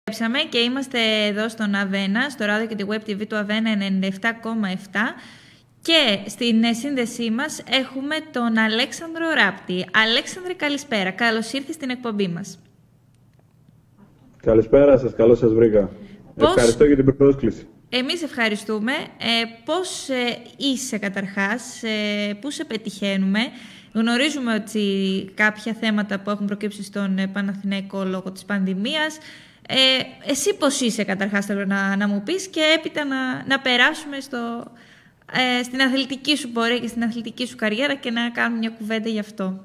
Και είμαστε εδώ στον Αβένα, στο ράδιο και τη Web TV του Αβένα 97,7 και στην σύνδεσή μας έχουμε τον Αλέξανδρο Ράπτη. Αλέξανδρε, καλησπέρα. Καλώς ήρθες στην εκπομπή μας. Καλησπέρα σας, καλώς σας βρήκα. Ευχαριστώ για την πρόσκληση. Εμείς ευχαριστούμε. Πώς είσαι καταρχάς, πού σε πετυχαίνουμε? Γνωρίζουμε ότι κάποια θέματα που έχουν προκύψει στον Παναθηναϊκό λόγω της πανδημίας. Εσύ πώς είσαι καταρχάς, θέλω να μου πεις, και έπειτα να περάσουμε στην αθλητική σου πορεία και στην αθλητική σου καριέρα και να κάνουμε μια κουβέντα γι' αυτό.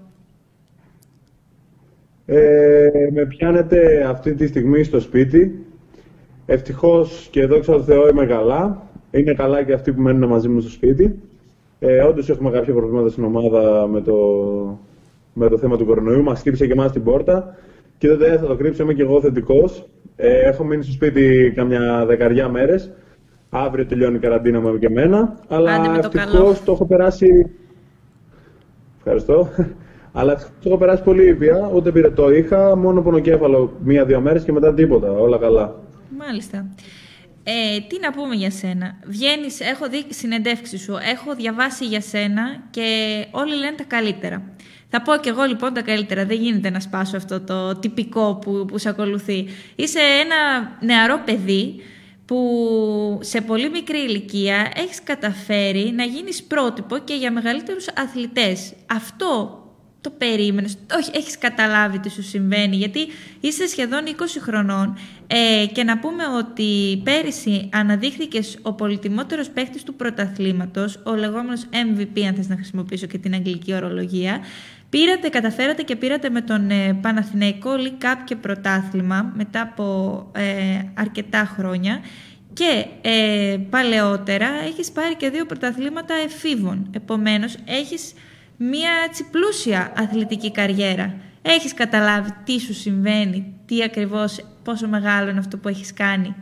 Με πιάνετε αυτή τη στιγμή στο σπίτι. Ευτυχώς και δόξα τω Θεώ είμαι καλά. Είναι καλά και αυτοί που μένουν μαζί μου στο σπίτι. Όντως έχουμε κάποια προβλήματα στην ομάδα με το θέμα του κορονοϊού. Μας χτύπησε και εμάς την πόρτα. Και δεν θα το κρύψω, είμαι και εγώ θετικός. Έχω μείνει στο σπίτι καμιά 10 μέρες. Αύριο τελειώνει η καραντίνα μου και εμένα. Αλλά ευτυχώς το έχω περάσει. Ευχαριστώ. Αλλά ευτυχώς το έχω περάσει πολύ ήπια. Ούτε πυρετό είχα, μόνο πονοκέφαλο 1-2 μέρες και μετά τίποτα. Όλα καλά. Μάλιστα. Τι να πούμε για σένα? Βγαίνεις, έχω δει συνεντεύξεις σου, έχω διαβάσει για σένα και όλοι λένε τα καλύτερα. Θα πω κι εγώ λοιπόν τα καλύτερα. Δεν γίνεται να σπάσω αυτό το τυπικό που σε ακολουθεί. Είσαι ένα νεαρό παιδί που σε πολύ μικρή ηλικία έχεις καταφέρει να γίνεις πρότυπο και για μεγαλύτερους αθλητές. Αυτό το περίμενες? Όχι, έχεις καταλάβει τι σου συμβαίνει? Γιατί είσαι σχεδόν 20 χρονών και να πούμε ότι πέρυσι αναδείχθηκες ο πολυτιμότερος παίκτης του πρωταθλήματος, ο λεγόμενος MVP, αν θες να χρησιμοποιήσω και την αγγλική ορολογία. Καταφέρατε και πήρατε με τον Παναθηναϊκό League Cup και πρωτάθλημα μετά από αρκετά χρόνια και παλαιότερα έχεις πάρει και 2 πρωταθλήματα εφήβων. Επομένως έχεις μία πλούσια αθλητική καριέρα. Έχεις καταλάβει τι σου συμβαίνει, τι ακριβώς, πόσο μεγάλο είναι αυτό που έχεις κάνει?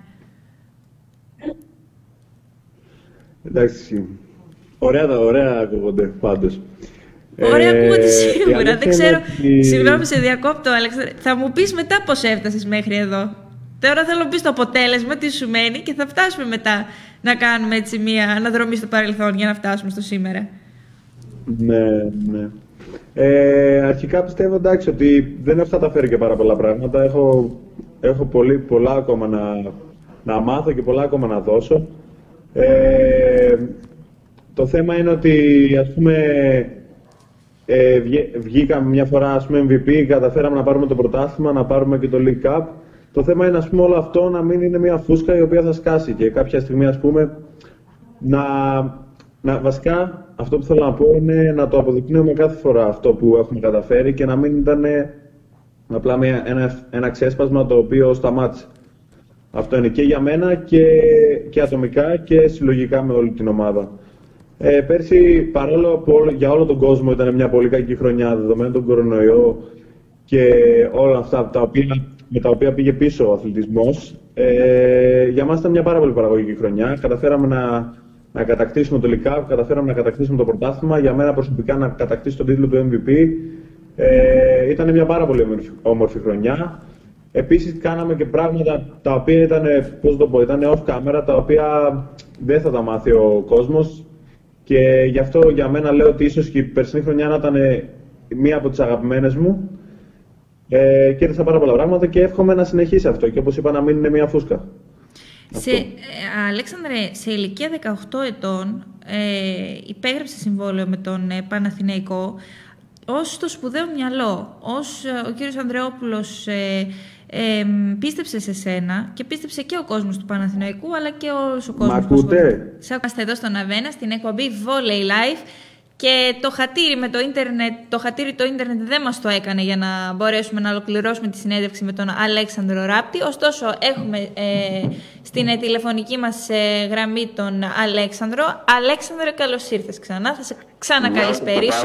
Εντάξει, ωραία ακούγονται πάντως. Ωραία ακούγονται σίγουρα. Δεν ξέρω, συγγνώμη σε διακόπτω, Αλέξανδρε. Θα μου πεις μετά πώς έφτασες μέχρι εδώ. Τώρα θέλω να πεις το αποτέλεσμα, τι σου μένει, και θα φτάσουμε μετά να κάνουμε έτσι μία αναδρομή στο παρελθόν για να φτάσουμε στο σήμερα. Ναι. Αρχικά πιστεύω, εντάξει, ότι δεν έχω καταφέρει και πάρα πολλά πράγματα. Έχω πολλά ακόμα να μάθω και πολλά ακόμα να δώσω. Το θέμα είναι ότι, ας πούμε, βγήκαμε μια φορά, ας πούμε, MVP, καταφέραμε να πάρουμε το πρωτάθλημα, να πάρουμε και το League Cup. Το θέμα είναι, ας πούμε, όλο αυτό να μην είναι μια φούσκα η οποία θα σκάσει και κάποια στιγμή, ας πούμε, βασικά αυτό που θέλω να πω είναι να το αποδεικνύουμε κάθε φορά αυτό που έχουμε καταφέρει και να μην ήταν απλά ένα ξέσπασμα το οποίο σταμάτησε. Αυτό είναι και για μένα και ατομικά και συλλογικά με όλη την ομάδα. Πέρσι, παρόλο που για όλο τον κόσμο ήταν μια πολύ κακή χρονιά, δεδομένου τον κορονοϊό και όλα αυτά με τα οποία πήγε πίσω ο αθλητισμός, για μας ήταν μια πάρα πολύ παραγωγική χρονιά. Καταφέραμε να κατακτήσουμε το League Cup, καταφέραμε να κατακτήσουμε το πρωτάθλημα. Για μένα προσωπικά να κατακτήσει τον τίτλο του MVP. Ήταν μια πάρα πολύ όμορφη χρονιά. Επίσης κάναμε και πράγματα τα οποία ήταν, ήταν off camera, τα οποία δεν θα τα μάθει ο κόσμος. Και γι' αυτό για μένα λέω ότι ίσως και η περσινή χρονιά να ήταν μία από τις αγαπημένες μου. Και έδωσα πάρα πολλά πράγματα και εύχομαι να συνεχίσει αυτό. Και όπως είπα, να μην είναι μία φούσκα. Αλέξανδρε, σε ηλικία 18 ετών υπέγραψε συμβόλαιο με τον Παναθηναϊκό ως το σπουδαίο μυαλό. Ο κύριος Ανδρεόπουλος πίστεψε σε σένα και πίστεψε και ο κόσμος του Παναθηναϊκού, αλλά και όλος ο κόσμος. Μ' ακούτε? Είμαστε εδώ στον Αβένα, στην εκπομπή Volley Live. Και το χατήρι το ίντερνετ δεν μας το έκανε για να μπορέσουμε να ολοκληρώσουμε τη συνέντευξη με τον Αλέξανδρο Ράπτη. Ωστόσο, έχουμε στην τηλεφωνική μας γραμμή τον Αλέξανδρο. Αλέξανδρο, καλώς ήρθες ξανά. Θα σε ξανακαλησπερίσω.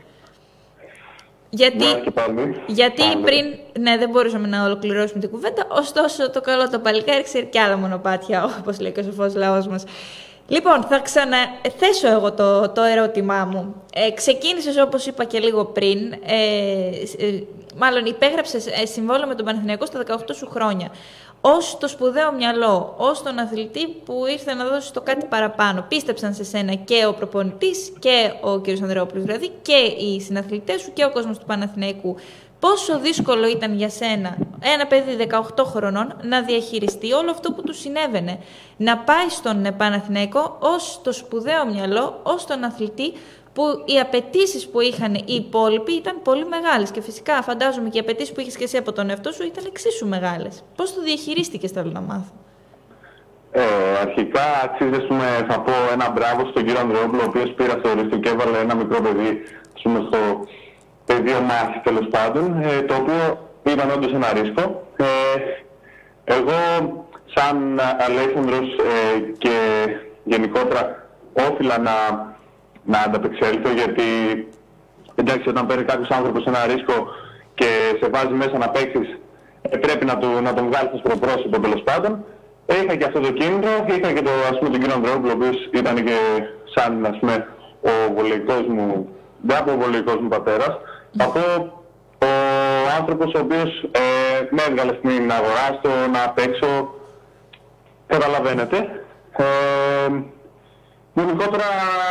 Γιατί πριν δεν μπορούσαμε να ολοκληρώσουμε την κουβέντα. Ωστόσο, το καλό το παλικάρι ξέρει και άλλα μονοπάτια, όπως λέει και ο σοφός λαός μας. Λοιπόν, θα ξαναθέσω εγώ το ερώτημά μου. Ξεκίνησες, όπως είπα και λίγο πριν, μάλλον υπέγραψες συμβόλαιο με τον Παναθηναϊκό στα 18 σου χρόνια. ως το σπουδαίο μυαλό, ως τον αθλητή που ήρθε να δώσει το κάτι παραπάνω. Πίστεψαν σε σένα και ο προπονητής και ο κ. Ανδρεόπουλος, δηλαδή και οι συναθλητές σου και ο κόσμος του Παναθηναϊκού. Πόσο δύσκολο ήταν για σένα, ένα παιδί 18 χρονών, να διαχειριστεί όλο αυτό που του συνέβαινε. Να πάει στον Παναθηναϊκό ως το σπουδαίο μυαλό, ως τον αθλητή, που οι απαιτήσεις που είχαν οι υπόλοιποι ήταν πολύ μεγάλες. Και φυσικά φαντάζομαι και οι απαιτήσεις που είχες και εσύ από τον εαυτό σου ήταν εξίσου μεγάλες. Πώς το διαχειρίστηκες, θέλω να μάθω. Αρχικά αξίζει, θα πω ένα μπράβο στον κύριο Ανδρεόπουλο, ο οποίος πήρα θεωρητικό και έβαλε ένα μικρό παιδί στο πεδίο μάχη, τέλος πάντων, το οποίο ήταν όντως ένα ρίσκο. Εγώ, σαν Αλέξανδρος και γενικότερα, όφιλα να ανταπεξέλθω, γιατί εντάξει, όταν παίρνει κάποιος άνθρωπος ένα ρίσκο και σε βάζει μέσα να παίξεις, πρέπει να τον βγάλεις στο προπρόσωπο, τέλος πάντων. Είχα και αυτό το κίνητρο, είχα και τον κύριο Ανδρεόπουλο, ο οποίος ήταν και σαν ο βολεϊκός μου, ο βολεϊκός μου πατέρας. Από ο άνθρωπος ο οποίος με έβγαλε στην αγορά στο να παίξω, καταλαβαίνετε. Γενικότερα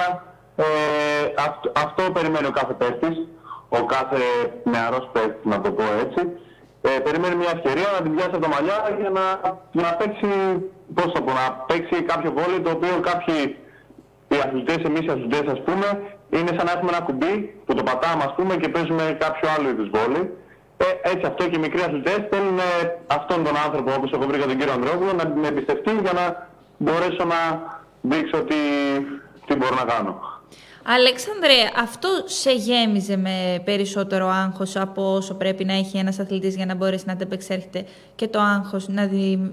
αυτό περιμένει ο κάθε παίκτης, ο κάθε νεαρός παίκτης, να το πω έτσι. Περιμένει μια ευκαιρία να την πιάσει από τα μαλλιά για να παίξει, να παίξει κάποιο βόλεϊ, το οποίο κάποιοι οι αθλητές, εμείς οι αθλητές, ας πούμε, είναι σαν να έχουμε ένα κουμπί που το πατάμε, ας πούμε, και παίζουμε κάποιο άλλο είδους βόλεϊ. Έτσι αυτό και οι μικροί αθλητές θέλουν αυτόν τον άνθρωπο, όπως εγώ βρήκα τον κύριο Ανδρεόπουλο, να με εμπιστευτεί για να μπορέσω να δείξω τι μπορώ να κάνω. Αλέξανδρε, αυτό σε γέμιζε με περισσότερο άγχος από όσο πρέπει να έχει ένας αθλητής για να μπορέσει να ανταπεξέρχεται, και το άγχος να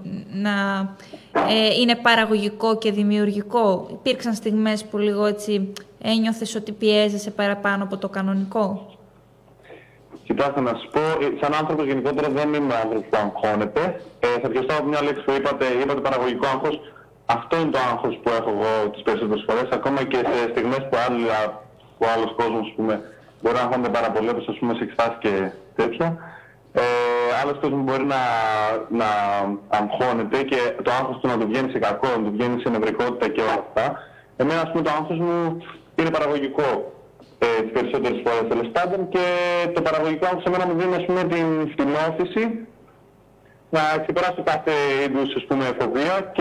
είναι παραγωγικό και δημιουργικό? Υπήρξαν στιγμές που λίγο έτσι ένιωθες ότι πιέζεσαι παραπάνω από το κανονικό? Κοιτάξτε, να σας πω, σαν άνθρωπος γενικότερα δεν είμαι άνθρωπος που αγχώνεται. Θα πιαστώ από μια λέξη που είπατε παραγωγικό άγχος. Αυτό είναι το άγχος που έχω εγώ τις περισσότερες φορές, ακόμα και σε στιγμές που άλλος κόσμος, μπορεί να αγχώνεται πάρα πολύ, όπως σε εξετάσεις και τέτοια. Άλλος κόσμος μπορεί να αγχώνεται και το άγχος του να του βγαίνει σε κακό, να του βγαίνει σε νευρικότητα και όλα αυτά. Εμένα, το άγχος μου είναι παραγωγικό τις περισσότερες φορές, τέλος πάντων, και το παραγωγικό άγχος εμένα μου δίνει, την όθηση να ξεπεράσω κάθε είδους, φοβία και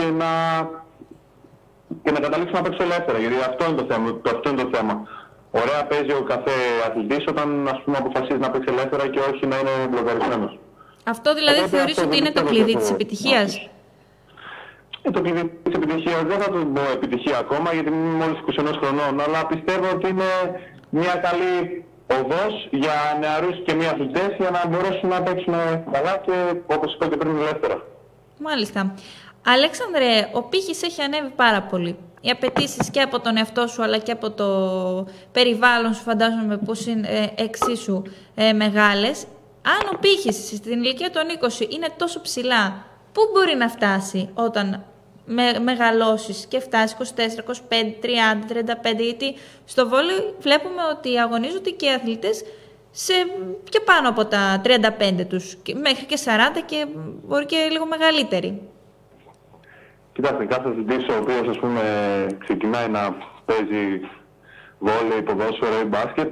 να καταλήξω να παίξω ελεύθερα, γιατί αυτό είναι το θέμα. Ωραία παίζει ο κάθε αθλητής όταν, αποφασίζει να παίξει ελεύθερα και όχι να είναι μπλοκαρισμένος. Αυτό δηλαδή θεωρείς ότι είναι το κλειδί της επιτυχίας? Το κλειδί της επιτυχίας δεν θα το πω επιτυχία ακόμα, γιατί είμαι μόλις 21 χρονών, αλλά πιστεύω ότι είναι μια καλή οδός για νεαρούς και μη αθλητές για να μπορέσουν να παίξουν καλά και, όπως είπα και πριν, ελεύθερα. Μάλιστα. Αλέξανδρε, ο πύχης έχει ανέβει πάρα πολύ. Οι απαιτήσεις και από τον εαυτό σου αλλά και από το περιβάλλον σου, φαντάζομαι πως είναι εξίσου μεγάλες. Αν ο πύχης στην ηλικία των 20 είναι τόσο ψηλά, πού μπορεί να φτάσει όταν μεγαλώσεις και φτάσεις 24, 25, 30, 35, γιατί στο βόλεϊ βλέπουμε ότι αγωνίζονται και οι αθλητές σε και πάνω από τα 35 τους, μέχρι και 40 και μπορεί και λίγο μεγαλύτεροι. Κοιτάξτε, κάθε αθλητής ο οποίος ξεκινάει να παίζει βόλεϊ, ποδόσφαιρο ή μπάσκετ,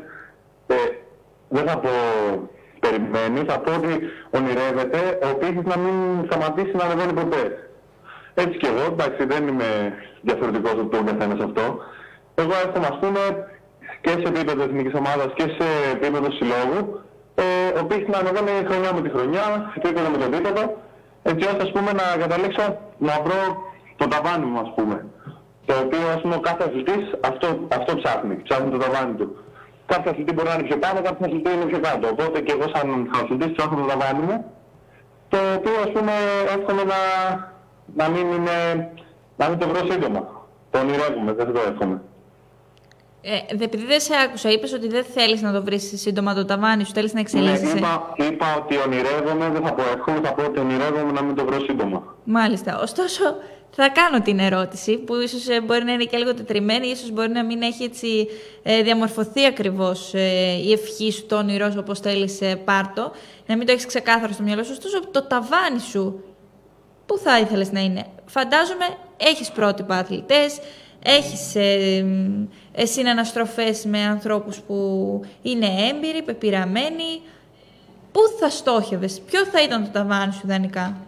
δεν θα πω περιμένει, θα πω ότι ονειρεύεται ο πύχης να μην σταματήσει να ανεβαίνει ποτέ. Έτσι και εγώ, εντάξει, δεν είμαι διαφορετικός από τον καθένα σε αυτό. Εγώ εύχομαι, και σε επίπεδο εθνικής ομάδας και σε επίπεδο συλλόγου, ο πύχης να ανεβαίνει χρονιά με τη χρονιά, επίπεδο με το επίπεδο, έτσι ώστε να καταλήξω να βρω το ταβάνι μου, το οποίο κάθε αθλητής αυτό ψάχνει το ταβάνι του. Κάθε αθλητή μπορεί να είναι πιο πάνω, κάθε αθλητή είναι πιο κάτω. Οπότε και εγώ σαν αθλητής ψάχνω το ταβάνι μου, το οποίο εύχομαι να μην το βρω σύντομα. Το ονειρεύομαι, δεν το εύχομαι. Επειδή δεν σε άκουσα, είπες ότι δεν θέλεις να το βρεις σύντομα το ταβάνι σου, θέλεις να εξελίσσεσαι. Ναι, είπα ότι ονειρεύομαι, δεν θα πω εύχομαι, θα πω ότι ονειρεύομαι να μην το βρω σύντομα. Μάλιστα. Ωστόσο, θα κάνω την ερώτηση, που ίσως μπορεί να είναι και λίγο τετριμένη, ίσως μπορεί να μην έχει έτσι διαμορφωθεί ακριβώς η ευχή σου, το όνειρό όπως θέλεις πάρτο, να μην το έχεις ξεκάθαρο στο μυαλό σου. Ωστόσο, το ταβάνι σου πού θα ήθελες να είναι? Φαντάζομαι έχεις πρότυπα αθλητές, έχεις συναναστροφές με ανθρώπους που είναι έμπειροι, πεπειραμένοι. Πού θα στόχευες, ποιο θα ήταν το ταβάνι σου ιδανικά?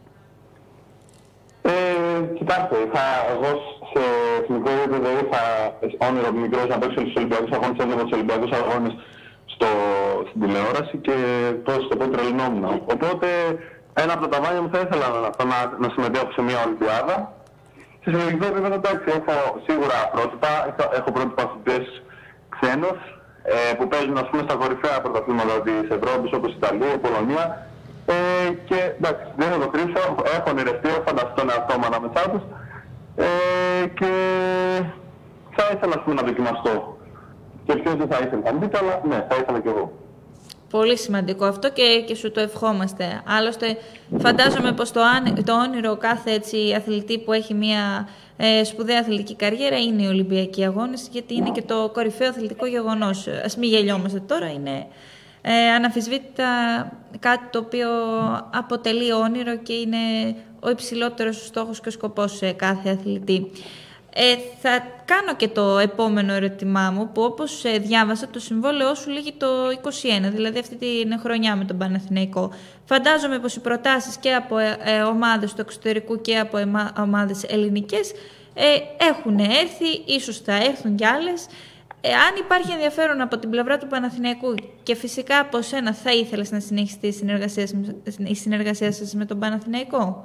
Κοιτάξτε, εγώ σε εθνικό επίπεδο είχα όνειρο μικρός να παίξω στους Ολυμπιακούς Αγώνες, έβλεπα τους Ολυμπιακούς Αγώνες στην τηλεόραση και πώς το πω τρελνόμουν. Οπότε ένα από τα ταβάνια μου θα ήθελα να συμμετέχω σε μια Ολυμπιάδα. Σε συλλογικό επίπεδο, εντάξει, έχω σίγουρα πρότυπα, έχω πρότυπα αθλητές ξένους που παίζουν, ας πούμε, στα κορυφαία πρωταθλήματα της Ευρώπης, όπως η Ιταλία, η Πολωνία. Και εντάξει, δεν θα το κρύψω, έχω ονειρευτεί, έχω φανταστεί τον εαυτό μου ανάμεσά τους και θα ήθελα, ας πούμε, να δοκιμαστώ. Και ποιος δεν θα ήθελε να μπει, αλλά ναι, θα ήθελα κι εγώ. Πολύ σημαντικό αυτό και σου το ευχόμαστε. Άλλωστε, φαντάζομαι πως το όνειρο κάθε έτσι, αθλητή που έχει μια σπουδαία αθλητική καριέρα είναι οι Ολυμπιακοί Αγώνες, γιατί είναι και το κορυφαίο αθλητικό γεγονός. Ας μην γελιόμαστε τώρα, είναι αναμφισβήτητα κάτι το οποίο αποτελεί όνειρο και είναι ο υψηλότερος στόχος και ο σκοπός σε κάθε αθλητή. Θα κάνω και το επόμενο ερώτημά μου, που όπως διάβασα, το συμβόλαιό σου λήγει το 2021, δηλαδή αυτή την χρονιά με τον Παναθηναϊκό. Φαντάζομαι πως οι προτάσεις και από ομάδες του εξωτερικού και από ομάδες ελληνικές έχουν έρθει, ίσως θα έρθουν κι άλλες. Αν υπάρχει ενδιαφέρον από την πλευρά του Παναθηναϊκού και φυσικά από σένα, θα ήθελες να συνεχιστεί η συνεργασία σας με τον Παναθηναϊκό?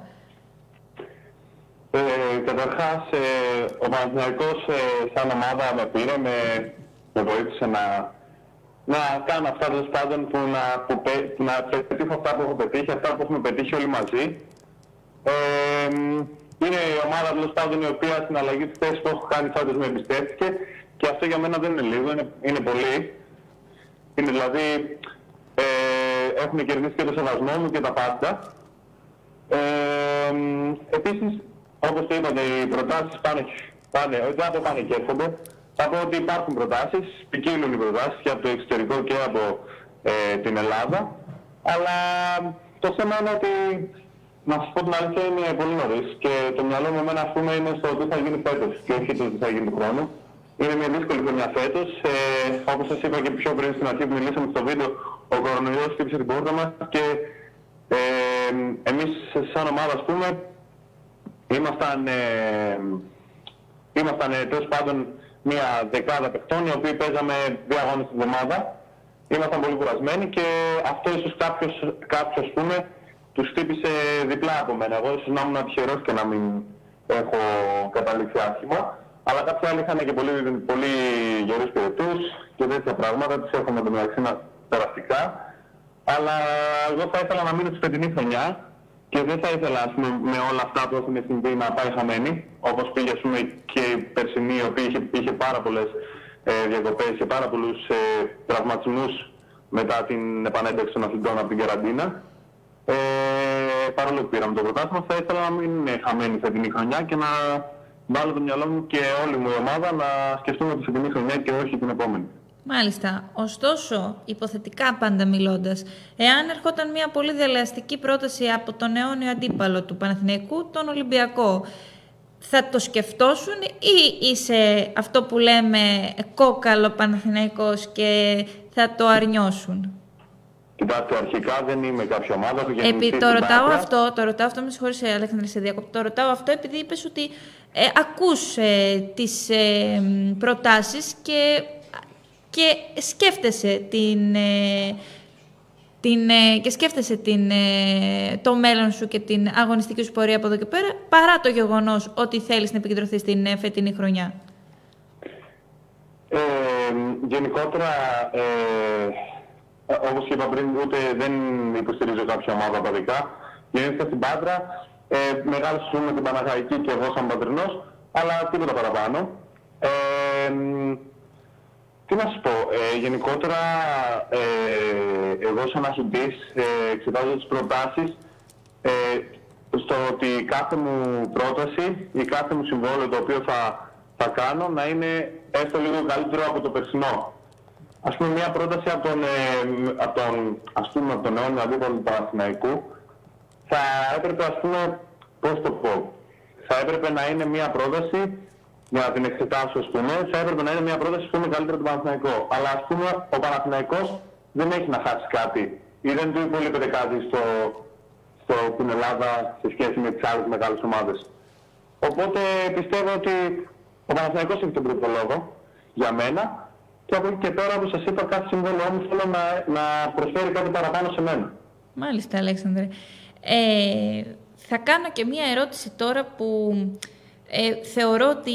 Καταρχάς, ο Παναθηναϊκός σαν ομάδα με πήρε, με βοήθησε να κάνω αυτά τέλος πάντων να πετύχω αυτά που έχω πετύχει, αυτά που έχουμε πετύχει όλοι μαζί. Είναι η ομάδα τέλος πάντων η οποία στην αλλαγή της θέσης που έχω κάνει φέτος με εμπιστεύτηκε και αυτό για μένα δεν είναι λίγο, είναι πολύ. Είναι δηλαδή, έχουν κερδίσει και το σεβασμό μου και τα πάντα. Επίσης, όπως το είπατε, οι προτάσεις πάνε και έρχονται. Θα πω ότι υπάρχουν προτάσεις, ποικίλουν οι προτάσεις και από το εξωτερικό και από την Ελλάδα. Αλλά το θέμα είναι ότι, να σας πω την αλήθεια, είναι πολύ νωρίς και το μυαλό μου εμένα, ας πούμε, είναι στο τι θα γίνει φέτος και όχι το τι θα γίνει του χρόνου. Είναι μια δύσκολη χρονιά φέτος. Όπως σας είπα και πιο πριν στην αρχή που μιλήσαμε στο βίντεο, ο κορονοϊός χτύπησε την πόρτα μας και εμείς σαν ομάδα, ας πούμε, ήμασταν τέλος πάντων μια δεκάδα παιχτών οι οποίοι παίζαμε 2 αγώνες την εβδομάδα. Ήμασταν πολύ κουρασμένοι και αυτό ίσως κάποιος, ας πούμε, τους χτύπησε διπλά από μένα. Εγώ ίσως να ήμουν τυχερός και να μην έχω καταλήξει άσχημα. Αλλά κάποιοι άλλοι είχαν και πολύ γερούς πυρετούς και τέτοια πράγματα. Τους έχουμε το μεταξύ περαστικά. Αλλά εγώ θα ήθελα να μείνω στη φετινή χρονιά και δεν θα ήθελα, ας πούμε, με όλα αυτά που έχουν συμβεί να πάει χαμένη. Όπως πήγε, ας πούμε, και η περσινή, η οποία είχε πάρα πολλές διακοπές και πάρα πολλούς τραυματισμούς μετά την επανένταξη των αθλητών από την καραντίνα. Παρόλο που πήραμε το πρωτάθλημα, θα ήθελα να μην είναι χαμένη η φετινή χρονιά και να βάλω το μυαλό μου και όλη μου η ομάδα να σκεφτούμε τη φετινή χρονιά και όχι την επόμενη. Μάλιστα. Ωστόσο, υποθετικά πάντα μιλώντας, εάν ερχόταν μια πολύ δελεαστική πρόταση από τον αιώνιο αντίπαλο του Παναθηναϊκού, τον Ολυμπιακό, θα το σκεφτόσουν ή είσαι αυτό που λέμε κόκαλο Παναθηναϊκός και θα το αρνιώσουν? Κοιτάξτε, αρχικά δεν είμαι κάποια ομάδα. Το ρωτάω αυτό, με συγχωρείς Αλέξανδρε, σε διακόπτω. Το ρωτάω αυτό επειδή είπες ότι ακούς τις προτάσεις και σκέφτεσαι το μέλλον σου και την αγωνιστική σου πορεία από εδώ και πέρα, παρά το γεγονός ότι θέλεις να επικεντρωθείς στην φετινή χρονιά. Γενικότερα, όπως είπα πριν, ούτε δεν υποστηρίζω κάποια ομάδα παδικά. Γεννήθηκα στην Πάτρα, μεγάλωσα με την Παναχαϊκή και εγώ σαν πατρινός, αλλά τίποτα παραπάνω. Τι να σου πω, γενικότερα εγώ σαν αθλητής εξετάζω τις προτάσεις στο ότι κάθε μου πρόταση ή κάθε μου συμβόλαιο το οποίο θα κάνω να είναι έστω λίγο καλύτερο από το περσινό. Ας πούμε μια πρόταση από τον αιώνιο αντίπαλο του Παναθηναϊκού θα έπρεπε, ας πούμε, πώς το πω, θα έπρεπε να είναι μια πρόταση, για να την εξετάσω, ας πούμε, θα έπρεπε να είναι μια πρόταση που είναι καλύτερα του Παναθηναϊκού. Αλλά, ας πούμε, ο Παναθηναϊκός δεν έχει να χάσει κάτι ή δεν του υπολείπεται κάτι στην Ελλάδα σε σχέση με τις άλλες μεγάλες ομάδες. Οπότε πιστεύω ότι ο Παναθηναϊκός έχει τον πρώτο λόγο για μένα και από εκεί και πέρα, όπως σας είπα, κάθε συμβόλαιο μου θέλω να προσφέρει κάτι παραπάνω σε μένα. Μάλιστα, Αλέξανδρε. Θα κάνω και μία ερώτηση τώρα που θεωρώ ότι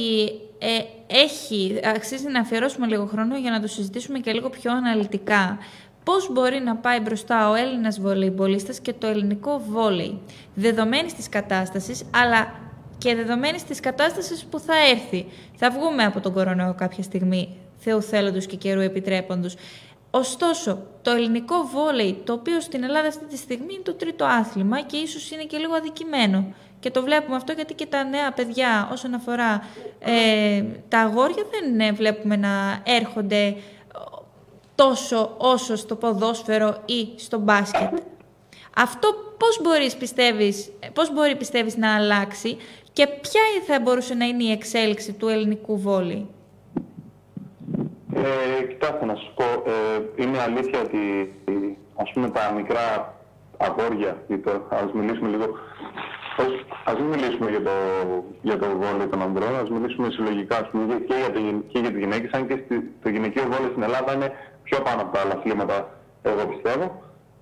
αξίζει να αφιερώσουμε λίγο χρόνο για να το συζητήσουμε και λίγο πιο αναλυτικά. Πώς μπορεί να πάει μπροστά ο Έλληνας βολεϊμπολίστας και το ελληνικό βόλεϊ, δεδομένης της κατάστασης, αλλά και δεδομένης της κατάστασης που θα έρθει. Θα βγούμε από τον κορονοϊό κάποια στιγμή, Θεού θέλοντος και καιρού επιτρέποντος. Ωστόσο, το ελληνικό βόλεϊ, το οποίο στην Ελλάδα αυτή τη στιγμή είναι το τρίτο άθλημα και ίσως είναι και λίγο αδικημένο. Και το βλέπουμε αυτό γιατί και τα νέα παιδιά όσον αφορά τα αγόρια δεν βλέπουμε να έρχονται τόσο όσο στο ποδόσφαιρο ή στο μπάσκετ. Αυτό πώς πιστεύεις να αλλάξει και ποια θα μπορούσε να είναι η εξέλιξη του ελληνικού βόλεϊ? Κοιτάξτε να σας πω, είναι αλήθεια ότι ας πούμε τα μικρά αγόρια, ας μιλήσουμε λίγο, ας μην μιλήσουμε για το βόλεϊ των ανδρών, ας μιλήσουμε συλλογικά, ας πούμε, και για τις γυναίκες, αν και το γυναικείο βόλεϊ στην Ελλάδα είναι πιο πάνω από τα άλλα αθλήματα, εγώ πιστεύω.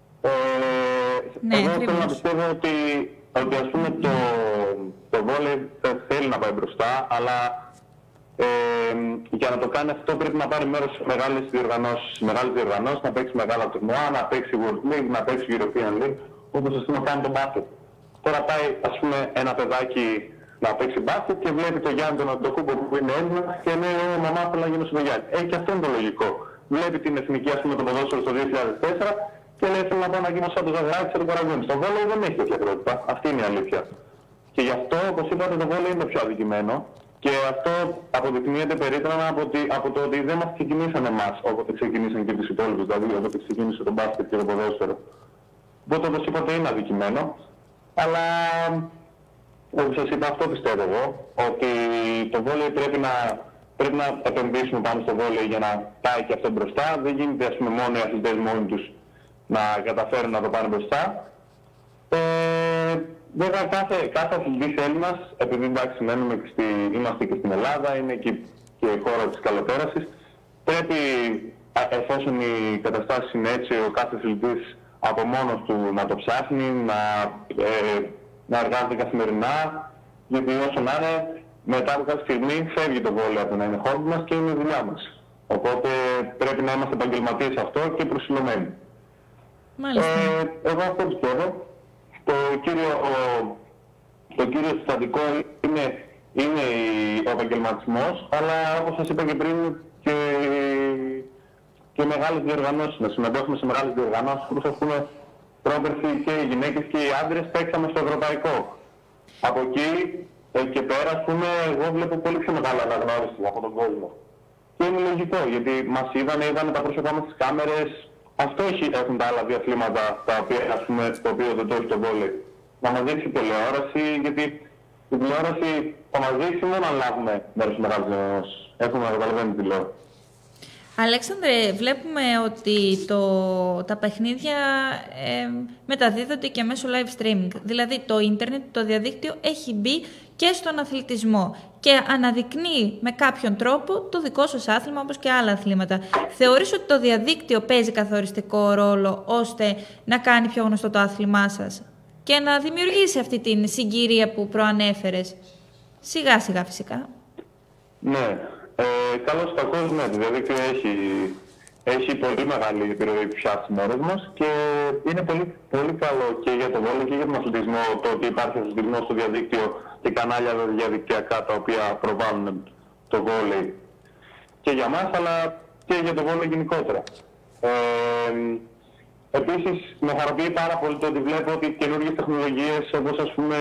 Εγώ θέλω να πιστεύω ότι ας πούμε το βόλεϊ θέλει να πάει μπροστά, αλλά για να το κάνει αυτό πρέπει να πάρει μέρος σε μεγάλες διοργανώσεις, να παίξει μεγάλα τουρνουά, να παίξει World League, να παίξει European League, όπως ας πούμε κάνει τον μπάσκετ. Τώρα πάει ας πούμε ένα παιδάκι να παίξει μπάσκετ και βλέπει τον Γιάννη τον Αντοκούμπο που είναι Έλληνας και λέει μαμά θέλω να γίνω στο Γιάννη. Και αυτό είναι το λογικό. Βλέπει την εθνική ας πούμε το ποδόσφαιρο στο 2004 και λέει θέλω να πάω να γίνω σαν το Ζαγράκη, σαν το Παραγγόνη. Στο βόλεϊ δεν έχει τέτοια πρότυπα. Αυτή είναι η αλήθεια. Και γι' αυτό, όπως είπατε, το βόλεϊ είναι πιο αδικημένο. Και αυτό αποδεικνύεται περίτρανα από το ότι δεν μας ξεκινήσαν εμάς, όποτε ξεκινήσαν και τους υπόλοιπους, δηλαδή όποτε ξεκίνησε το μπάσκετ και το ποδόσφαιρο. Οπότε, όπως είπατε, είναι αδικημένο. Αλλά, όπως σας είπα, αυτό πιστεύω εγώ, ότι το βόλεϊ πρέπει να επενδύσουμε πάνω στο βόλεϊ για να πάει και αυτό μπροστά. Δεν γίνεται, ας πούμε, μόνο οι αθλητές μόνοι τους να καταφέρουν να το πάνε μπροστά. Βέβαια, κάθε αθλητής Έλληνας, επειδή εντάξει είμαστε και στην Ελλάδα, είναι και η χώρα της καλοπέρασης, πρέπει, εφόσον οι καταστάσεις είναι έτσι, ο κάθε αθλητής από μόνος του να το ψάχνει, να εργάζεται καθημερινά, γιατί όσο να είναι, μετά από κάποια στιγμή φεύγει το βόλεϊ από να είναι χόμπι μας και είναι η δουλειά μας. Οπότε πρέπει να είμαστε επαγγελματίες σε αυτό και προσιλωμένοι. Εγώ αυτό πιστεύω. Το κύριο συστατικό είναι ο επαγγελματισμός, αλλά όπως σας είπα και πριν και μεγάλες διοργανώσεις. Να συμμετέχουμε σε μεγάλες διοργανώσεις, όπως ας πούμε πρόπερση και οι γυναίκες και οι άντρες παίξαμε στο ευρωπαϊκό. Από εκεί και πέρα, ας πούμε, εγώ βλέπω πολύ πιο μεγάλη αναγνώριση από τον κόσμο. Και είναι λογικό, γιατί μας είδανε τα πρόσωπά μας στις κάμερες. Αυτό έχουν τα άλλα δύο αθλήματα, το οποίο δεν το έχει το βόλεϊ. Να μας δείξει τηλεόραση, γιατί την τηλεόραση θα μας δείξει μόνο αν λάβουμε μέρος στις μεγάλες διοργανώσεις. Έχουμε να καταλαβαίνει τη λέω. Αλέξανδρε, βλέπουμε ότι τα παιχνίδια μεταδίδονται και μέσω live streaming. Δηλαδή το ίντερνετ, το διαδίκτυο έχει μπει και στον αθλητισμό και αναδεικνύει με κάποιον τρόπο το δικό σας άθλημα όπως και άλλα αθλήματα. Θεωρείς ότι το διαδίκτυο παίζει καθοριστικό ρόλο ώστε να κάνει πιο γνωστό το άθλημά σας και να δημιουργήσει αυτή την συγκυρία που προανέφερες? Σιγά σιγά φυσικά. Ναι. Καλώς κακώς, ναι, το διαδίκτυο έχει πολύ μεγάλη επιρροή πια στις μέρες μας και είναι πολύ, πολύ καλό και για το βόλεϊ και για τον αθλητισμό το ότι υπάρχει αθλητισμό στο διαδίκτυο και κανάλια διαδικτυακά τα οποία προβάλλουν το βόλεϊ και για μας αλλά και για το βόλεϊ γενικότερα. Επίσης με χαροποιεί πάρα πολύ το ότι βλέπω ότι καινούργιες τεχνολογίες όπως ας πούμε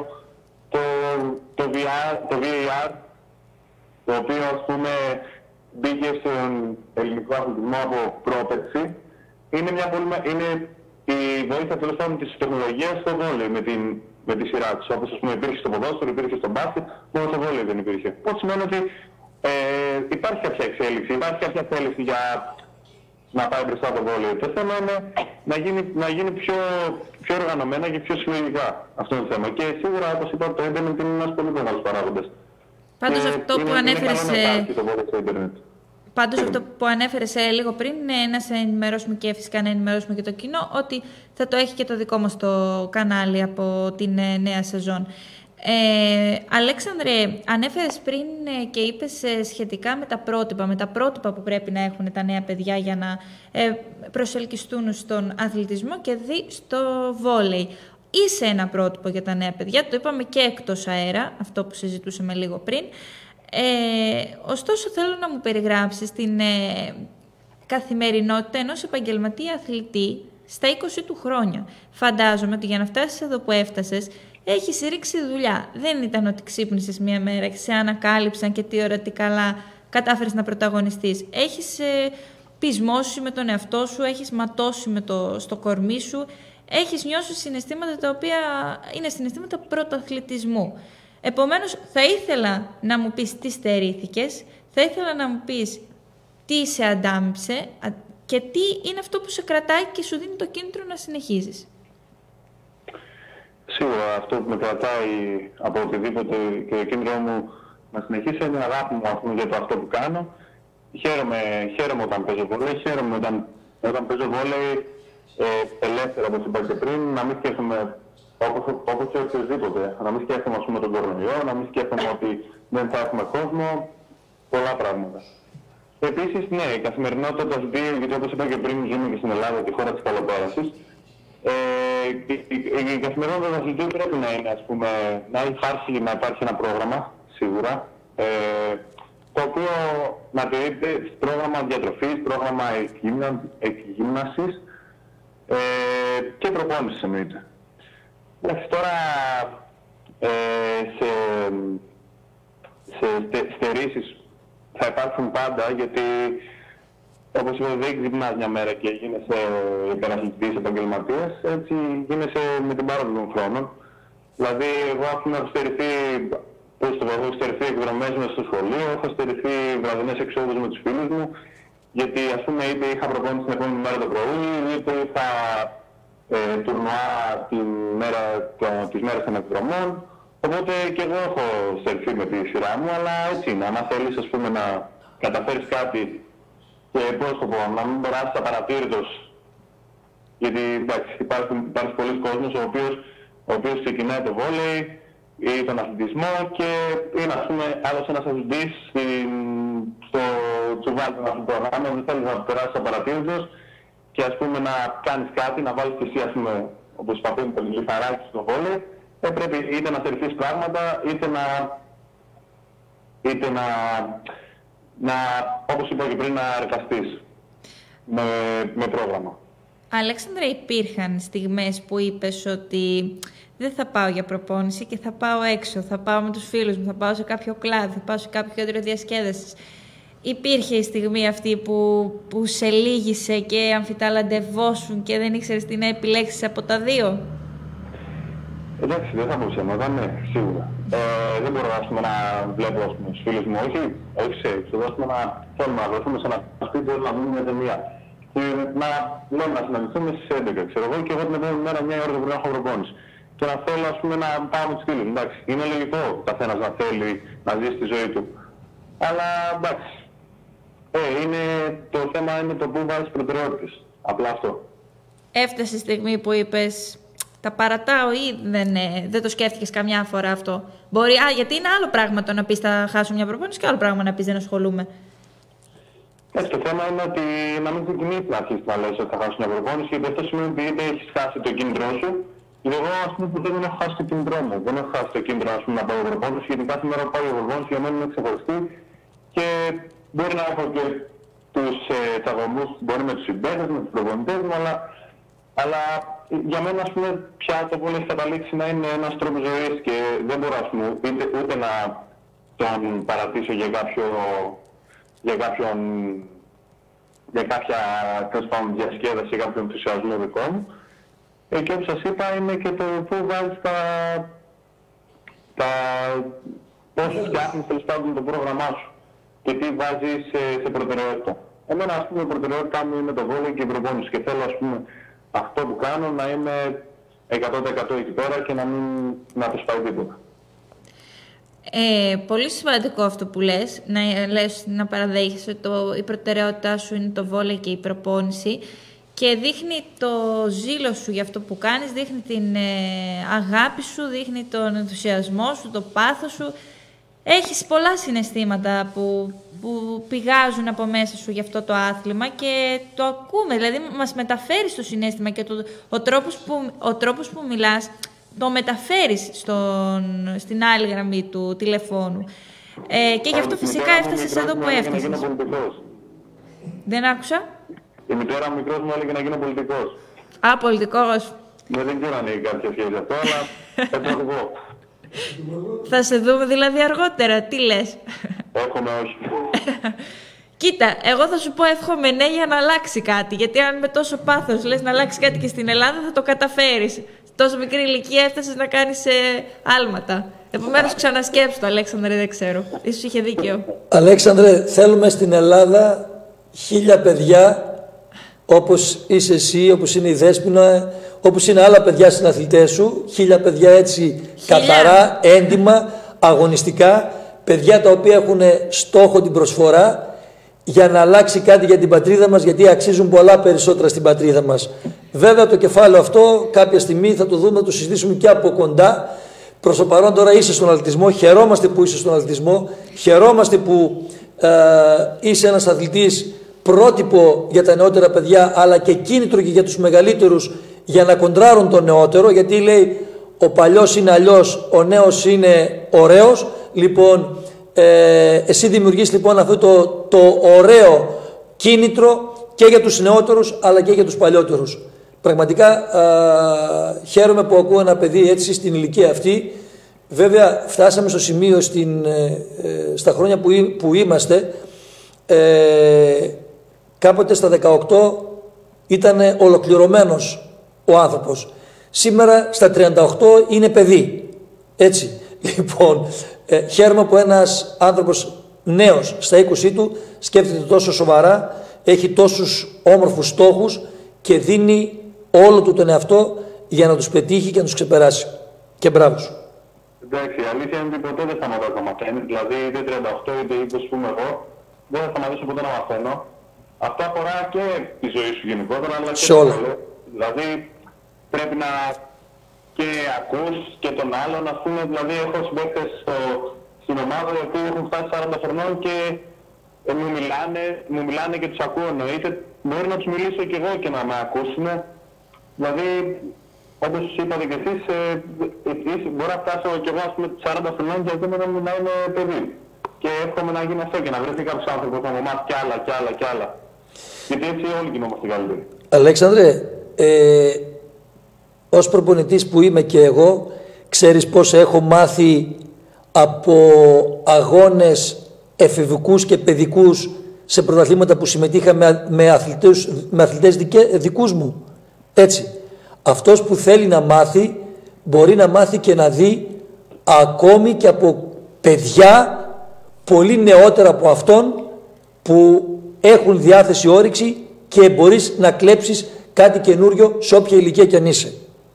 το VAR, το οποίο ας πούμε μπήκε στον ελληνικό αθλητισμό από πρόπερση, είναι η βοήθεια τέλος πάντων της τεχνολογίας στο βόλεϊ, με τη σειρά τους. Όπως ας πούμε υπήρχε στο ποδόσφαιρο, υπήρχε στο μπάσκετ, μόνο στο βόλεϊ δεν υπήρχε. Οπότε σημαίνει ότι υπάρχει κάποια εξέλιξη, υπάρχει κάποια θέληση για να πάει μπροστά το βόλεϊ. Το θέμα είναι να γίνει πιο οργανωμένα και πιο συλλογικά αυτό το θέμα. Και σίγουρα, όπως είπα, το ίντερνετ είναι ένας πολύ μεγάλος παράγοντας. Πάντως αυτό που ανέφερες... Πάντως αυτό που ανέφερες λίγο πριν είναι να σε ενημερώσουμε και φυσικά να ενημερώσουμε και το κοινό ότι θα το έχει και το δικό μας το κανάλι από την νέα σεζόν. Αλέξανδρε, ανέφερες πριν και είπες σχετικά με τα πρότυπα που πρέπει να έχουν τα νέα παιδιά για να προσελκυστούν στον αθλητισμό και στο βόλεϊ. Είσαι ένα πρότυπο για τα νέα παιδιά, το είπαμε και εκτός αέρα, αυτό που συζητούσαμε λίγο πριν. Ωστόσο θέλω να μου περιγράψεις την καθημερινότητα ενός επαγγελματία αθλητή στα 20 του χρόνια. Φαντάζομαι ότι για να φτάσεις εδώ που έφτασες έχεις ρίξει δουλειά. Δεν ήταν ότι ξύπνησες μία μέρα και σε ανακάλυψαν και τι ώρα τι καλά κατάφερες να πρωταγωνιστείς. Έχεις πεισμώσει με τον εαυτό σου, έχεις ματώσει στο κορμί σου, έχεις νιώσει συναισθήματα τα οποία είναι συναισθήματα πρωταθλητισμού. Επομένως, θα ήθελα να μου πεις τι στερήθηκες, θα ήθελα να μου πεις τι σε αντάμυψε και τι είναι αυτό που σε κρατάει και σου δίνει το κίνητρο να συνεχίζεις. Σίγουρα αυτό που με κρατάει από οτιδήποτε και το κίνητρο μου να συνεχίσω είναι η αγάπη μου για το αυτό που κάνω. Χαίρομαι όταν παίζω βόλεϊ, χαίρομαι όταν παίζω βόλεϊ ελεύθερα, όπως είπα και πριν, να μην σκέφτομαι όπως και οποιοδήποτε. Να μην σκέφτομαι τον κορονοϊό, να μην σκέφτομαι ότι δεν θα έχουμε κόσμο, πολλά πράγματα. Επίσης, ναι, η καθημερινότητα των αθλητή, γιατί όπως είπα και πριν, ζούμε και στην Ελλάδα, τη χώρα της καλοπέρασης. Η καθημερινότητα των αθλητή πρέπει να είναι, ας πούμε, να υπάρχει ένα πρόγραμμα, σίγουρα, το οποίο να τηρείται πρόγραμμα διατροφής, πρόγραμμα εκγύμνασης και προπόνησης εννοείται. Τώρα σε στερήσεις θα υπάρχουν πάντα, γιατί όπως είπα δεν ξυπνάς μια μέρα και γίνεσαι υπεραθλητής επαγγελματίας, έτσι γίνεσαι με την πάροδο των χρόνων. Δηλαδή εγώ έχω στερηθεί εκδρομές μέσα στο σχολείο, έχω στερηθεί βραδινές εξόδους με τους φίλους μου, γιατί ας πούμε είτε είχα προπόνηση την επόμενη μέρα το πρωί, είτε είχα τουρνουά τις μέρες των εκδρομών. Οπότε και εγώ έχω στερηθεί με τη σειρά μου, αλλά έτσι είναι. Αν θέλεις ας πούμε να καταφέρεις κάτι και πώς το πω, να μην περάσεις απαρατήρητος, γιατί εντάξει, υπάρχει πολλοί κόσμος ο οποίος ξεκινάει το βόλεϊ ή τον αθλητισμό και είναι ας πούμε άλλος ένας αθλητής στο τσουβάλι του αθλητογράμμα, δεν θέλεις να περάσεις απαρατήρητος και ας πούμε να κάνεις κάτι, να βάλεις και εσύ ας πούμε, όπως είπα πριν, το λιθαράκι στο βόλεϊ, πρέπει είτε να στερηθείς πράγματα, είτε να, όπως είπα και πριν, να εργαστείς με πρόγραμμα. Αλέξανδρα, υπήρχαν στιγμές που είπες ότι δεν θα πάω για προπόνηση και θα πάω έξω, θα πάω με τους φίλους μου, θα πάω σε κάποιο κλαμπ, θα πάω σε κάποιο κέντρο διασκέδασης. Υπήρχε η στιγμή αυτή που σε λύγησε και αμφιταλαντευόσουν και δεν ήξερες τι να επιλέξεις από τα δύο? Εντάξει, δεν θα πω ψέματα, ναι, σίγουρα. Δεν μπορώ να βλέπω τους φίλους μου, όχι σε έξω, να θέλουμε να βρεθούμε σε ένα σπίτι, να δούμε μια ταινία. Και λέμε να συναντηθούμε στις 11, ξέρω εγώ, και εγώ την επόμενη μέρα μια ώρα δεν μπορώ να έχω προπόνηση. Και να θέλω ας πούμε να πάω με τους φίλους μου, εντάξει. Είναι λογικό ο καθένας να θέλει να ζήσει τη ζωή του. Αλλά εντάξει. Το θέμα είναι το πού βάζεις προτεραιότητες. Απλά αυτό. Έφτασε η στιγμή που είπες τα παρατάω ή δεν το σκέφτηκες καμιά φορά αυτό? Γιατί είναι άλλο πράγμα το να πεις θα χάσω μια προπόνηση και άλλο πράγμα να πεις δεν ασχολούμαι. Το θέμα είναι ότι να μην ξεκινήσεις να αρχίσεις να λες ότι θα χάσω μια προπόνηση, γιατί αυτό σημαίνει ότι είτε έχεις χάσει το κίνητρό σου. Εγώ ας πούμε ποτέ δεν έχω χάσει το κίνητρό μου. Δεν έχω χάσει το κίνητρο να πάω για προπόνηση, γιατί κάθε μέρα που πάω για προπόνηση για μένα είναι ξεχωριστή και μπορεί να έχω και τους τσαγωμούς, μπορεί με τους συμπαίκτες, με τους προπονητές μου, αλλά για μένα ας πούμε πια το βόλεϊ έχει καταλήξει να είναι ένας τρόπος ζωής και δεν μπορώ ας πούμε ούτε να τον παρατήσω για κάποια διασκέδαση, για κάποιον ενθουσιασμό δικό μου. Και όπως σας είπα είναι και το πού βάζεις πόσους φτιάχνεις τέλος πάντων το πρόγραμμά σου και τι βάζεις σε προτεραιότητα. Εμένα, ας πούμε, η προτεραιότητά μου είναι το βόλεϊ και η προπόνηση και θέλω, ας πούμε, αυτό που κάνω να είμαι 100% εκεί πέρα και να το σπάει τίποτα. Πολύ σημαντικό αυτό που λες, να παραδέχεσαι η προτεραιότητά σου είναι το βόλεϊ και η προπόνηση και δείχνει το ζήλο σου για αυτό που κάνεις, δείχνει την αγάπη σου, δείχνει τον ενθουσιασμό σου, το πάθος σου. Έχεις πολλά συναισθήματα που πηγάζουν από μέσα σου για αυτό το άθλημα και το ακούμε, δηλαδή μας μεταφέρεις το συναίσθημα και ο τρόπος που μιλάς το μεταφέρεις στην άλλη γραμμή του τηλεφώνου. Και γι' αυτό φυσικά έφτασες εδώ που έφτασες. Δεν άκουσα. Η μητέρα μου μικρός μου έλεγε να γίνω πολιτικός. Α, πολιτικός. Δεν ξέρω αν έχει κάποια σχέση αυτό, αλλά θα το πω. Θα σε δούμε δηλαδή αργότερα, τι λες? Εύχομαι όχι. Κοίτα, εγώ θα σου πω εύχομαι ναι για να αλλάξει κάτι, γιατί αν με τόσο πάθος λες να αλλάξει κάτι και στην Ελλάδα θα το καταφέρεις. Τόσο μικρή ηλικία έφτασες να κάνεις άλματα. Επομένως ξανασκέψου το, Αλέξανδρε, δεν ξέρω. Ίσως είχε δίκιο. Αλέξανδρε, θέλουμε στην Ελλάδα 1000 παιδιά όπως είσαι εσύ, όπως είναι η Δέσποινα, όπως είναι άλλα παιδιά συναθλητές σου. 1000 παιδιά έτσι καθαρά, έντιμα, αγωνιστικά. Παιδιά τα οποία έχουν στόχο την προσφορά για να αλλάξει κάτι για την πατρίδα μας, γιατί αξίζουν πολλά περισσότερα στην πατρίδα μας. Βέβαια το κεφάλαιο αυτό κάποια στιγμή θα το δούμε, θα το συζητήσουμε και από κοντά. Προς το παρόν τώρα είσαι στον αθλητισμό, χαιρόμαστε που είσαι στον αθλητισμό, χαιρόμαστε που είσαι ένας αθλητής πρότυπο για τα νεότερα παιδιά, αλλά και κίνητρο και για τους μεγαλύτερους για να κοντράρουν τον νεότερο, γιατί λέει ο παλιός είναι αλλιώς, ο νέος είναι ωραίος. Λοιπόν, εσύ δημιουργείς λοιπόν αυτό το ωραίο κίνητρο και για τους νεότερους αλλά και για τους παλιότερους. Πραγματικά χαίρομαι που ακούω ένα παιδί έτσι στην ηλικία αυτή. Βέβαια φτάσαμε στο σημείο στα χρόνια που είμαστε, κάποτε στα 18 ήταν ολοκληρωμένος ο άνθρωπος. Σήμερα στα 38 είναι παιδί. Έτσι. Λοιπόν, χαίρομαι που ένας άνθρωπος νέος στα 20 του σκέφτεται τόσο σοβαρά, έχει τόσους όμορφους στόχους και δίνει όλο του τον εαυτό για να τους πετύχει και να τους ξεπεράσει. Και μπράβο σου. Εντάξει, η αλήθεια είναι ότι ποτέ δεν σταματάω να μαθαίνει. Δηλαδή, είτε 38 είτε 20 πούμε εγώ, δεν θα σταματήσω ποτέ να μαθαίνω. Αυτό αφορά και τη ζωή σου γενικότερα, αλλά και σε όλα. Δηλαδή, πρέπει να και ακούς και τον άλλον, ας πούμε. Δηλαδή, έχω συμπαίκτες στην ομάδα οι οποίοι έχουν φτάσει 40 χρονών και μου μιλάνε και τους ακούω εννοείται. Μπορεί να τους μιλήσω κι εγώ και να με ακούσουν. Δηλαδή, όπως είπατε κι εσείς, μπορώ να φτάσω κι εγώ, ας πούμε, 40 χρονών και ακόμα να είμαι παιδί. Και εύχομαι να γίνει αυτό και να βρεθεί κάποιος άνθρωπος να μου μάθει κι άλλα κι άλλα κι άλλα. Γιατί έτσι όλοι γινόμαστε καλύτεροι. Αλέξανδρε, ως προπονητής που είμαι και εγώ, ξέρεις πώς έχω μάθει από αγώνες εφηβικούς και παιδικούς σε πρωταθλήματα που συμμετείχα με αθλητές δικούς μου. Έτσι. Αυτός που θέλει να μάθει μπορεί να μάθει και να δει ακόμη και από παιδιά πολύ νεότερα από αυτόν που έχουν διάθεση, όρεξη και μπορείς να κλέψεις κάτι καινούριο σε όποια ηλικία κι αν είσαι.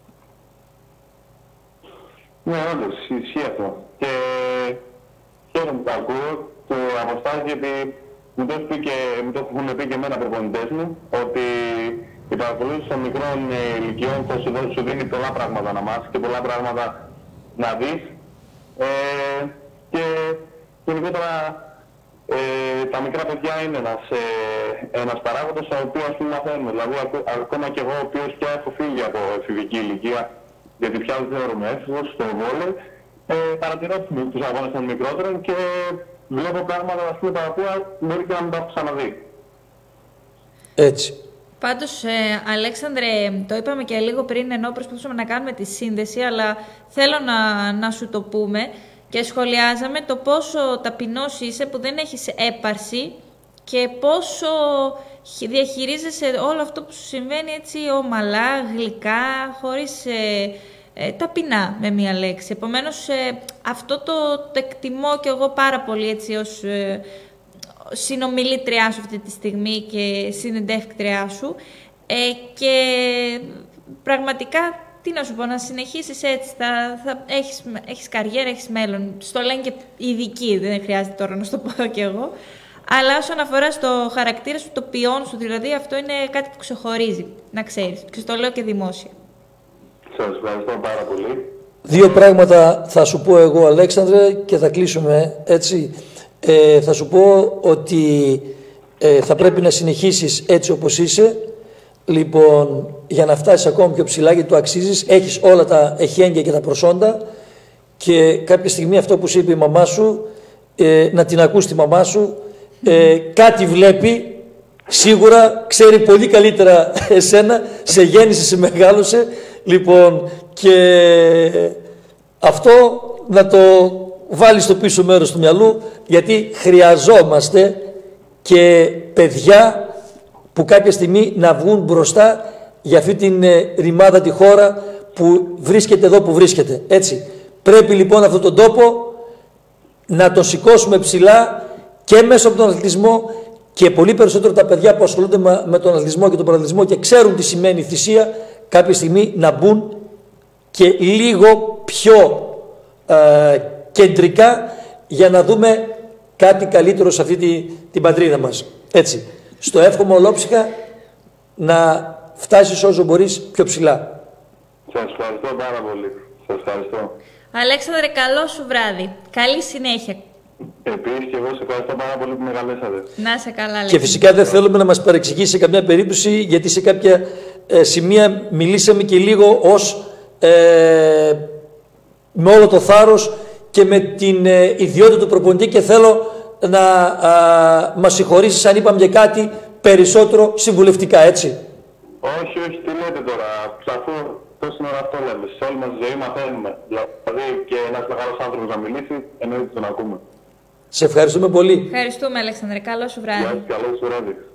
Ναι, όντως, ισχύει αυτό. Και χαίρομαι που το ακούω το αποστάζει, γιατί μου το έχουν πει και εμένα προπονητές μου, ότι η παρακολούθηση των μικρών ηλικιών θα σου δίνει πολλά πράγματα να μάθεις και πολλά πράγματα να δεις. Και γενικότερα τα μικρά παιδιά είναι ένας παράγοντας ο οποίος μαθαίνουμε. Δηλαδή ακόμα και εγώ ο οποίος πια έχω φύγει από εφηβική ηλικία, γιατί πια δεν θεωρούμε έφηβος στο βόλεϊ, παρατηρώ τους αγώνες των μικρότερων και βλέπω πράγματα τα οποία μπορεί και να μην τα έχω ξαναδεί. Έτσι. Πάντως, Αλέξανδρε, το είπαμε και λίγο πριν ενώ προσπαθούσαμε να κάνουμε τη σύνδεση, αλλά θέλω να σου το πούμε και σχολιάζαμε το πόσο ταπεινός είσαι που δεν έχεις έπαρση και πόσο διαχειρίζεσαι όλο αυτό που σου συμβαίνει έτσι ομαλά, γλυκά, χωρίς ταπεινά, με μία λέξη. Επομένως, αυτό το εκτιμώ και εγώ πάρα πολύ έτσι ως συνομιλήτριά σου αυτή τη στιγμή και συνεντεύκτριά σου, και πραγματικά, τι να σου πω, να συνεχίσεις έτσι, θα έχεις καριέρα, έχεις μέλλον. Στο λένε και ειδικοί, δεν χρειάζεται τώρα να στο πω κι εγώ. Αλλά όσον αφορά στο χαρακτήρα σου, το ποιόν σου, δηλαδή, αυτό είναι κάτι που ξεχωρίζει, να ξέρεις. Και στο λέω και δημόσια. Σας ευχαριστώ πάρα πολύ. Δύο πράγματα θα σου πω εγώ, Αλέξανδρε, και θα κλείσουμε έτσι. Θα σου πω ότι θα πρέπει να συνεχίσεις έτσι όπως είσαι. Λοιπόν, για να φτάσεις ακόμη πιο ψηλά, γιατί το αξίζεις, έχεις όλα τα εχέγγυα και τα προσόντα, και κάποια στιγμή αυτό που σου είπε η μαμά σου, να την ακούς τη μαμά σου, κάτι βλέπει, σίγουρα ξέρει πολύ καλύτερα εσένα, σε γέννησε, σε μεγάλωσε, λοιπόν, και αυτό να το βάλεις στο πίσω μέρος του μυαλού, γιατί χρειαζόμαστε και παιδιά που κάποια στιγμή να βγουν μπροστά για αυτή την ρημάδα τη χώρα που βρίσκεται εδώ που βρίσκεται. Έτσι. Πρέπει λοιπόν αυτόν τον τόπο να τον σηκώσουμε ψηλά και μέσα από τον αθλητισμό, και πολύ περισσότερο τα παιδιά που ασχολούνται με τον αθλητισμό και τον παραθλητισμό και ξέρουν τι σημαίνει θυσία, κάποια στιγμή να μπουν και λίγο πιο κεντρικά, για να δούμε κάτι καλύτερο σε αυτή την πατρίδα μας. Έτσι. Στο εύχομαι ολόψυχα να φτάσεις όσο μπορείς πιο ψηλά. Σας ευχαριστώ πάρα πολύ. Σας ευχαριστώ. Αλέξανδρε, καλό σου βράδυ. Καλή συνέχεια. Επίσης και εγώ σε ευχαριστώ πάρα πολύ που με καλέσατε. Να είσαι καλά, Αλέξανδρε. Και φυσικά δεν θέλουμε να μας παρεξηγήσει σε καμιά περίπτωση, γιατί σε κάποια σημεία μιλήσαμε και λίγο ως με όλο το θάρρος και με την ιδιότητα του προπονητή, και θέλω να μας συγχωρήσεις αν είπαμε και κάτι περισσότερο συμβουλευτικά, έτσι. Όχι, όχι, τι λέτε τώρα. Αφού τόση ώρα αυτό λέμε. Σε όλη μας τη ζωή μαθαίνουμε. Δηλαδή και ένας μεγάλος άνθρωπος να μιλήσει, εννοείται τον ακούμε. Σε ευχαριστούμε πολύ. Ευχαριστούμε, Αλέξανδρε. Καλό σου βράδυ. Καλό σου βράδυ.